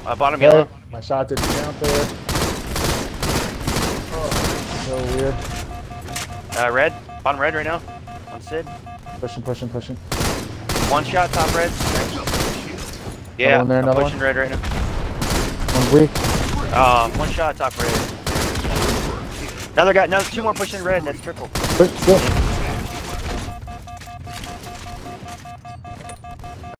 Bottom yellow. My shot didn't count there. So weird. Red. Bottom red right now. On Sid. Pushing. One shot, top red. Yeah, Another one there, I'm pushing red right now. One's weak. One shot, top red. Another guy, no, two more pushing red, that's triple. Push,